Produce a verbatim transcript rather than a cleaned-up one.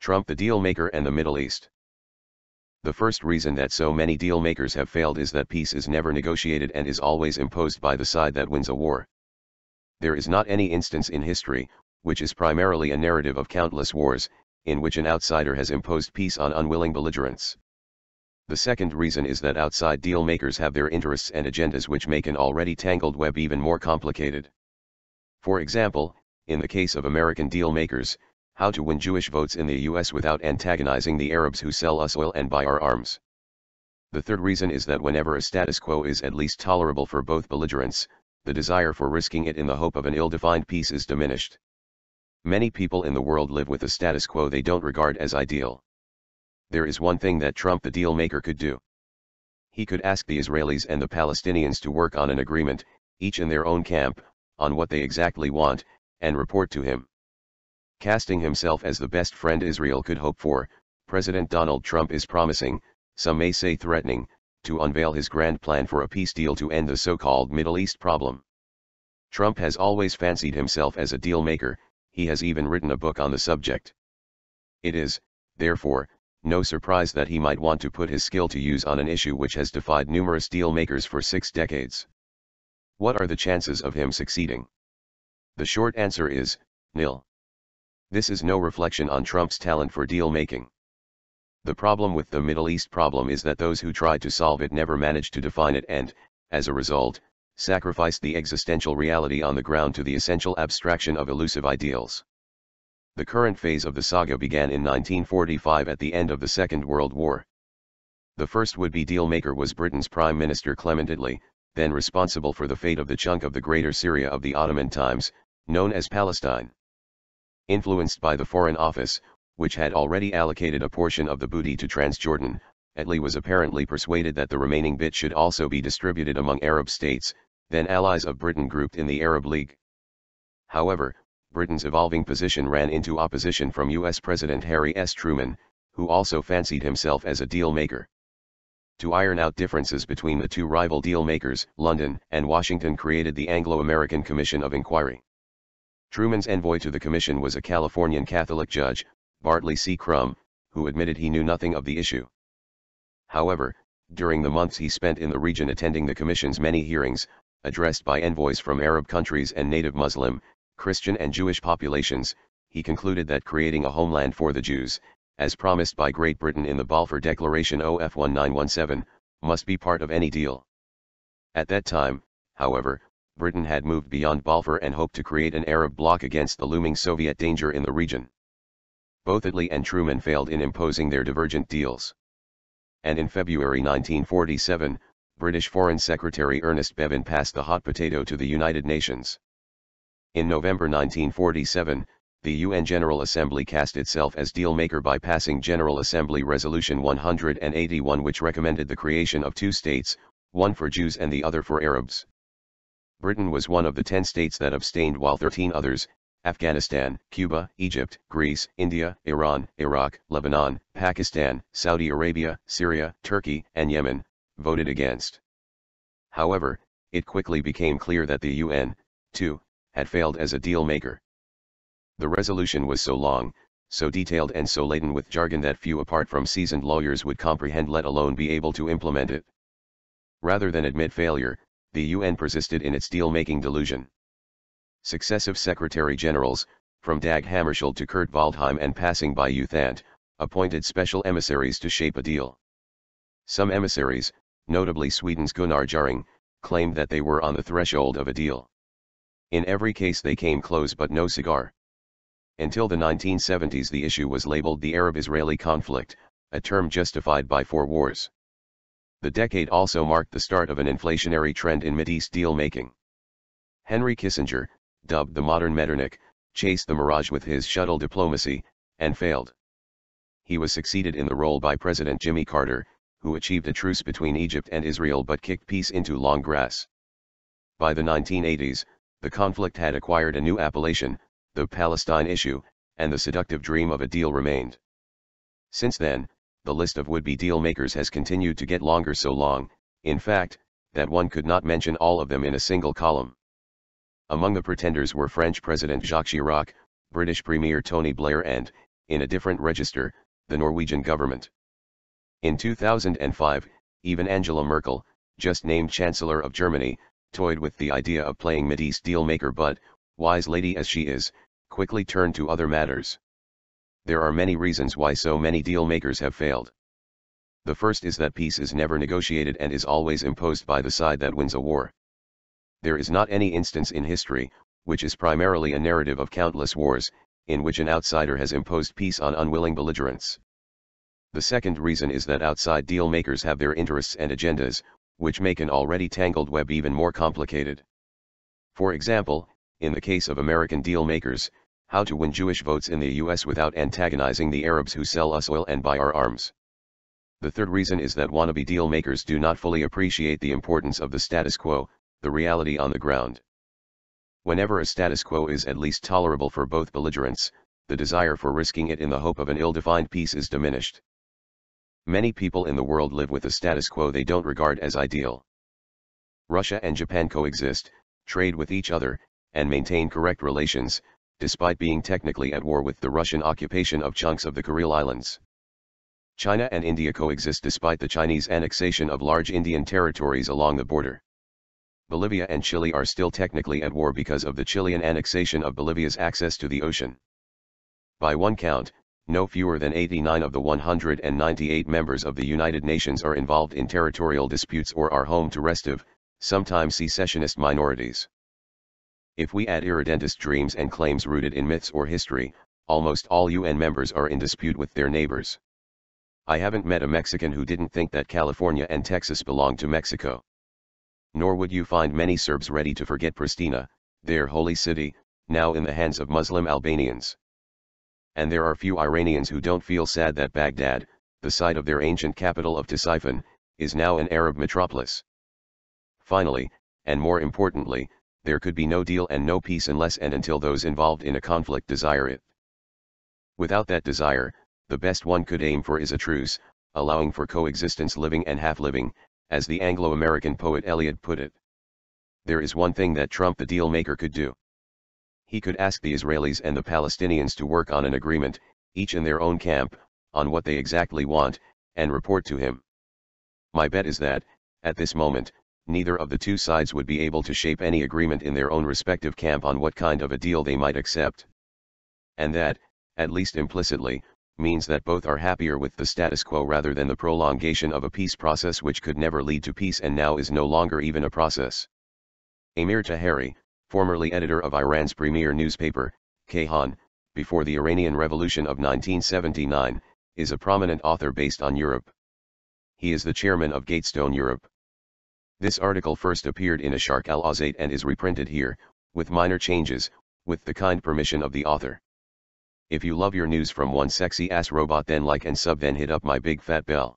Trump the deal maker and the Middle East. The first reason that so many deal makers have failed is that peace is never negotiated and is always imposed by the side that wins a war. There is not any instance in history, which is primarily a narrative of countless wars, in which an outsider has imposed peace on unwilling belligerents. The second reason is that outside deal makers have their interests and agendas which make an already tangled web even more complicated. For example, in the case of American deal makers, how to win Jewish votes in the U S without antagonizing the Arabs who sell us oil and buy our arms. The third reason is that whenever a status quo is at least tolerable for both belligerents, the desire for risking it in the hope of an ill-defined peace is diminished. Many people in the world live with a status quo they don't regard as ideal. There is one thing that Trump the deal maker could do. He could ask the Israelis and the Palestinians to work on an agreement, each in their own camp, on what they exactly want, and report to him. Casting himself as the best friend Israel could hope for, President Donald Trump is promising, some may say threatening, to unveil his grand plan for a peace deal to end the so-called Middle East problem. Trump has always fancied himself as a deal maker, he has even written a book on the subject. It is, therefore, no surprise that he might want to put his skill to use on an issue which has defied numerous deal makers for six decades. What are the chances of him succeeding? The short answer is, nil. This is no reflection on Trump's talent for deal-making. The problem with the Middle East problem is that those who tried to solve it never managed to define it and, as a result, sacrificed the existential reality on the ground to the essential abstraction of elusive ideals. The current phase of the saga began in nineteen forty-five at the end of the Second World War. The first would-be deal-maker was Britain's Prime Minister Clement Attlee, then responsible for the fate of the chunk of the Greater Syria of the Ottoman times, known as Palestine. Influenced by the Foreign Office, which had already allocated a portion of the booty to Transjordan, Attlee was apparently persuaded that the remaining bit should also be distributed among Arab states, then allies of Britain grouped in the Arab League. However, Britain's evolving position ran into opposition from U S President Harry S. Truman, who also fancied himself as a deal maker. To iron out differences between the two rival deal makers, London and Washington created the Anglo-American Commission of Inquiry. Truman's envoy to the commission was a Californian Catholic judge, Bartley C. Crum, who admitted he knew nothing of the issue. However, during the months he spent in the region attending the commission's many hearings, addressed by envoys from Arab countries and native Muslim, Christian and Jewish populations, he concluded that creating a homeland for the Jews, as promised by Great Britain in the Balfour Declaration O F nineteen seventeen, must be part of any deal. At that time, however, Britain had moved beyond Balfour and hoped to create an Arab bloc against the looming Soviet danger in the region. Both Attlee and Truman failed in imposing their divergent deals. And in February nineteen forty-seven, British Foreign Secretary Ernest Bevin passed the hot potato to the United Nations. In November nineteen forty-seven, the U N General Assembly cast itself as deal maker by passing General Assembly Resolution one hundred eighty-one, which recommended the creation of two states, one for Jews and the other for Arabs. Britain was one of the ten states that abstained, while thirteen others, Afghanistan, Cuba, Egypt, Greece, India, Iran, Iraq, Lebanon, Pakistan, Saudi Arabia, Syria, Turkey, and Yemen, voted against. However, it quickly became clear that the U N, too, had failed as a deal maker. The resolution was so long, so detailed and so laden with jargon that few apart from seasoned lawyers would comprehend, let alone be able to implement it. Rather than admit failure, the U N persisted in its deal-making delusion. Successive Secretary-Generals, from Dag Hammarskjöld to Kurt Waldheim and passing by U Thant, appointed special emissaries to shape a deal. Some emissaries, notably Sweden's Gunnar Jarring, claimed that they were on the threshold of a deal. In every case they came close but no cigar. Until the nineteen seventies the issue was labeled the Arab-Israeli conflict, a term justified by four wars. The decade also marked the start of an inflationary trend in Mideast deal-making. Henry Kissinger, dubbed the modern Metternich, chased the mirage with his shuttle diplomacy, and failed. He was succeeded in the role by President Jimmy Carter, who achieved a truce between Egypt and Israel but kicked peace into long grass. By the nineteen eighties, the conflict had acquired a new appellation, the Palestine issue, and the seductive dream of a deal remained. Since then, the list of would-be deal-makers has continued to get longer, so long, in fact, that one could not mention all of them in a single column. Among the pretenders were French President Jacques Chirac, British Premier Tony Blair and, in a different register, the Norwegian government. In two thousand five, even Angela Merkel, just named Chancellor of Germany, toyed with the idea of playing Mideast dealmaker but, wise lady as she is, quickly turned to other matters. There are many reasons why so many dealmakers have failed. The first is that peace is never negotiated and is always imposed by the side that wins a war. There is not any instance in history, which is primarily a narrative of countless wars, in which an outsider has imposed peace on unwilling belligerents. The second reason is that outside dealmakers have their interests and agendas, which make an already tangled web even more complicated. For example, in the case of American dealmakers, how to win Jewish votes in the U S without antagonizing the Arabs who sell us oil and buy our arms. The third reason is that wannabe dealmakers do not fully appreciate the importance of the status quo, the reality on the ground. Whenever a status quo is at least tolerable for both belligerents, the desire for risking it in the hope of an ill-defined peace is diminished. Many people in the world live with a status quo they don't regard as ideal. Russia and Japan coexist, trade with each other, and maintain correct relations, despite being technically at war with the Russian occupation of chunks of the Kuril Islands. China and India coexist despite the Chinese annexation of large Indian territories along the border. Bolivia and Chile are still technically at war because of the Chilean annexation of Bolivia's access to the ocean. By one count, no fewer than eighty-nine of the one hundred ninety-eight members of the United Nations are involved in territorial disputes or are home to restive, sometimes secessionist minorities. If we add irredentist dreams and claims rooted in myths or history, almost all U N members are in dispute with their neighbors. I haven't met a Mexican who didn't think that California and Texas belonged to Mexico. Nor would you find many Serbs ready to forget Pristina, their holy city, now in the hands of Muslim Albanians. And there are few Iranians who don't feel sad that Baghdad, the site of their ancient capital of Ctesiphon, is now an Arab metropolis. Finally, and more importantly, there could be no deal and no peace unless and until those involved in a conflict desire it. Without that desire, the best one could aim for is a truce, allowing for coexistence living and half-living, as the Anglo-American poet Eliot put it. There is one thing that Trump the deal-maker could do. He could ask the Israelis and the Palestinians to work on an agreement, each in their own camp, on what they exactly want, and report to him. My bet is that, at this moment, neither of the two sides would be able to shape any agreement in their own respective camp on what kind of a deal they might accept. And that, at least implicitly, means that both are happier with the status quo rather than the prolongation of a peace process which could never lead to peace and now is no longer even a process. Amir Taheri, formerly editor of Iran's premier newspaper, Kayhan, before the Iranian Revolution of nineteen seventy-nine, is a prominent author based on Europe. He is the chairman of Gatestone Europe. This article first appeared in Asharq al-Azait and is reprinted here, with minor changes, with the kind permission of the author. If you love your news from one sexy ass robot, then like and sub, then hit up my big fat bell.